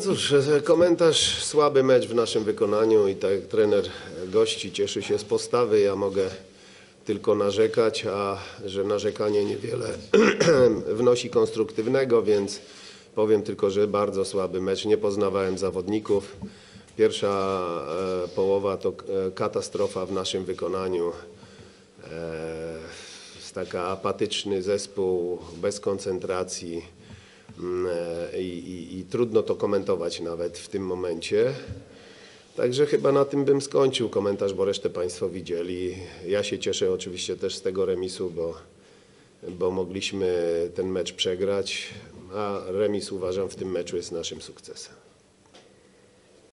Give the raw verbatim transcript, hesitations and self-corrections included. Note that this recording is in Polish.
Cóż, komentarz, słaby mecz w naszym wykonaniu i tak jak trener gości cieszy się z postawy, ja mogę tylko narzekać, a że narzekanie niewiele wnosi konstruktywnego, więc powiem tylko, że bardzo słaby mecz, nie poznawałem zawodników. Pierwsza e, połowa to katastrofa w naszym wykonaniu. E, jest taka apatyczny zespół, bez koncentracji. I, i, i trudno to komentować nawet w tym momencie. Także chyba na tym bym skończył komentarz, bo resztę Państwo widzieli. Ja się cieszę oczywiście też z tego remisu, bo, bo mogliśmy ten mecz przegrać, a remis uważam w tym meczu jest naszym sukcesem.